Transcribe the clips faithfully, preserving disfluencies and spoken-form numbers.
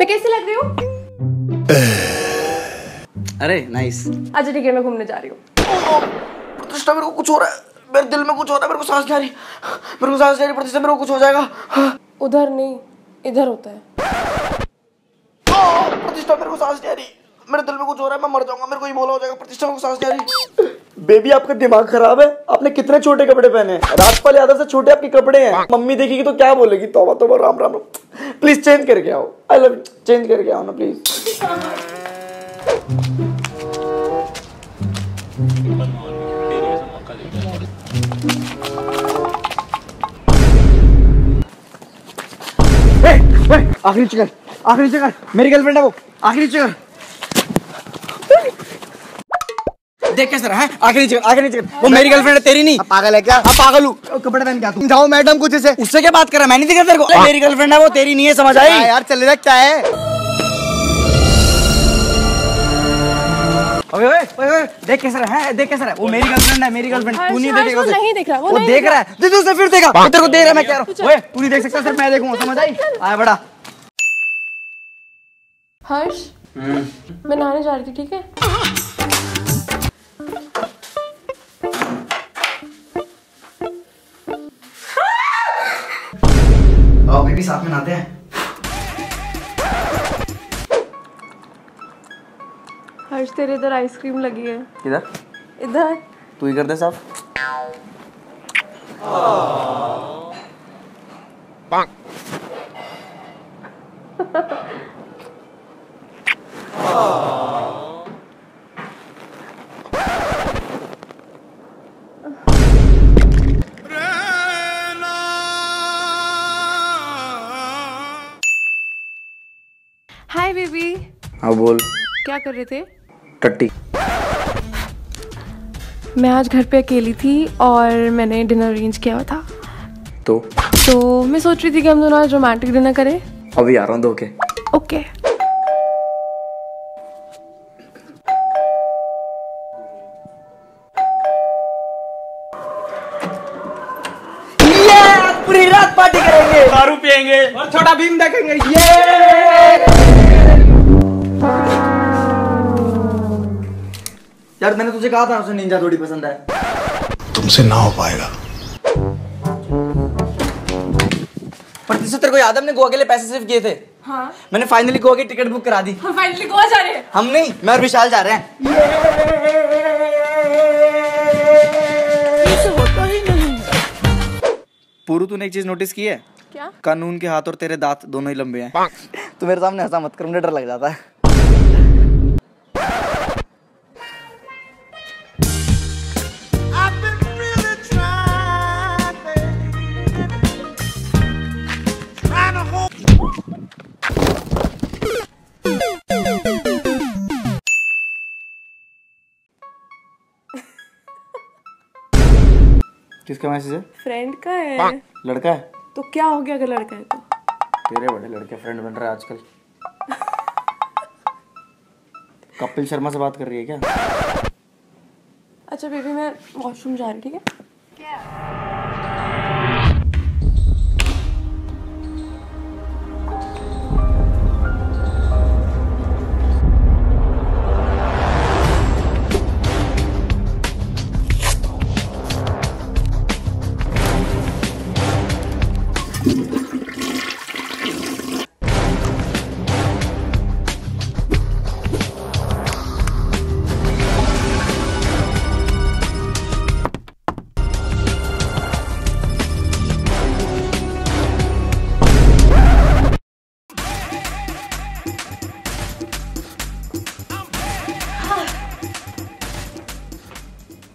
कैसी लग रही हूँ? अरे नाइस। अच्छा ठीक है, मैं घूमने जा रही हूँ। प्रतिष्ठा मेरे को कुछ हो रहा है, मेरे दिल में कुछ हो रहा है, मेरे को सांस नहीं आ रही, मेरे को सांस नहीं आ रही। प्रतिष्ठा मेरे को कुछ हो जाएगा। उधर नहीं, इधर होता है। प्रतिष्ठा मेरे को सांस नहीं आ रही, मेरे दिल में कुछ हो रहा है, मैं मर जाऊंगा, मेरे को ही बोला हो जाएगा। प्रतिष्ठा मेरे को सांस नहीं आ रही। बेबी आपका दिमाग खराब है, आपने कितने छोटे कपड़े पहने हैं। राजपाल यादव से छोटे आपके कपड़े हैं। मम्मी देखेगी तो क्या बोलेगी? तौबा तौबा, राम राम। प्लीज चेंज करके आओ, आई लव यू। चेंज करके आओ ना प्लीज। आखिरी चक्कर, आखिरी चक्कर, मेरी गर्लफ्रेंड है वो। आखिरी चक्कर देख कैसे रहा है? आखिरी चक्कर, आखिरी चक्कर। वो मेरी गर्लफ्रेंड है, तेरी नहीं। पागल है क्या? हाँ पागल हूँ। कपड़े पहन क्या? जाओ मैडम कुछ से। उससे क्या बात कर रहा है? मैंने दिखा तेरे को? मेरी गर्लफ्रेंड है वो, तेरी नहीं है, समझ आई? यार चल रहा क्या है? ओए ओए ओए, देख कैसा रहा है? देख कैसा रहा है? वो मेरी गर्लफ्रेंड है, मेरी गर्लफ्रेंड। तू नहीं देखेगा उसे? नहीं देख रहा, वो देख रहा है। दे उसे फिर देखा। तेरे को दे रहा है, मैं कह रहा हूँ। ओए तू नहीं देख सकता, सिर्फ मैं देखूंगा, समझ आई? आया बड़ा। हर्ष, मैं नहाने जा रही थी, ठीक है? आओ बेबी, साथ में नहाते हैं। हर्ष, तेरे इधर आइसक्रीम लगी है। किधर? इधर। तू ही कर दे साफ। Hi baby. हाँ बोल। क्या कर रहे थे? टट्टी। मैं आज घर पे अकेली थी और मैंने डिनर अरेंज किया हुआ था। तो तो मैं सोच रही थी कि हम दोनों आज रोमांटिक डिनर करें। अभी आ रहा हूँ धोके। ओके। पूरी रात पार्टी करेंगे, दारू पियेंगे और छोटा भीम देखेंगे। ये यार मैंने तुझे कहा था उसे निंजा थोड़ी पसंद है। तुमसे ना हो पाएगा। प्रतिशत तेरे को याद है हमने गोवा के लिए पैसे सेव किए थे? हाँ। मैंने फाइनली गोवा की टिकट बुक करा दी। हम फाइनली गोवा जा रहे हैं। हम नहीं, मैं और विशाल जा रहे हैं। पूरू तूने एक चीज नोटिस की है? क्या? कानून के हाथ और तेरे दांत दोनों ही लंबे हैं। तू मेरे सामने ऐसा मत कर, मुझे डर लग जाता है। किसका मैसेज है? फ्रेंड का है। लड़का है? तो क्या हो गया अगर लड़का है तो? तेरे बड़े लड़के फ्रेंड बन रहे हैं आजकल। कपिल शर्मा से बात कर रही है क्या? अच्छा बेबी, मैं वॉशरूम जा रही, ठीक है?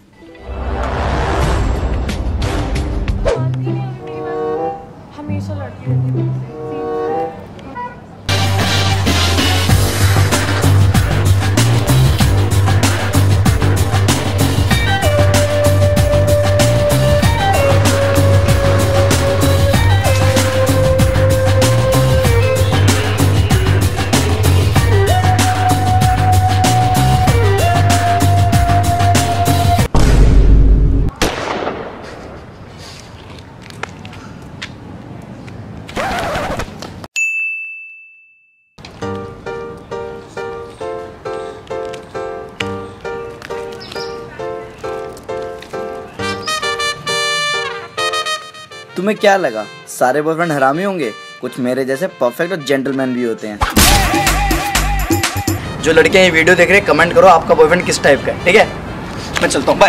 हमेशा तुम्हें क्या लगा सारे बॉयफ्रेंड हरामी होंगे? कुछ मेरे जैसे परफेक्ट और जेंटलमैन भी होते हैं। जो लड़कियां ये वीडियो देख रहे हैं कमेंट करो आपका बॉयफ्रेंड किस टाइप का है, ठीक है? मैं चलता हूँ, bye.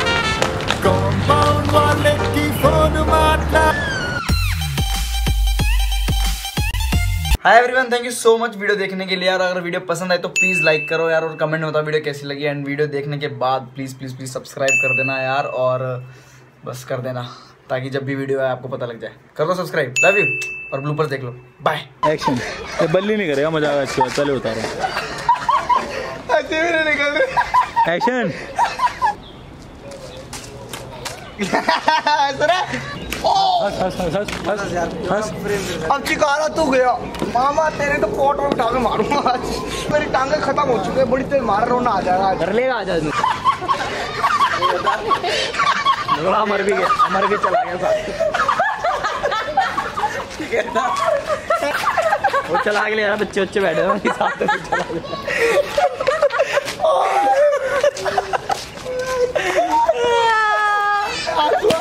Hi everyone, thank you so much video देखने के लिए यार। अगर वीडियो पसंद आए तो प्लीज लाइक करो यार, और कमेंट में बताओ वीडियो कैसी लगी। एंड वीडियो देखने के बाद प्लीज प्लीज प्लीज सब्सक्राइब कर देना यार, और बस कर देना ताकि जब भी वीडियो आए आपको पता लग जाए। कर दो सब्सक्राइब, लव यू, और ब्लूपर्स देख लो, बाय। एक्शन ये बल्ली नहीं करेगा, मजा आएगा। इसके बाद चले उतारो, अच्छे भी निकल रहे। एक्शन हंस हंस हंस हंस हंस हंस। अब चिकारा तू गया मामा, तेरे तो पोट में उठा के मारूंगा आज। मेरी टांगे खत्म हो चुकी है, बड़ी तेज मार रोना आ जाएगा। कर लेगा आ जाए, मर भी गया, मर के चला गया साथ। ठीक है ना, वो चला के ले रहा, बच्चे बच्चे बैठे हैं साथ में, चला गया।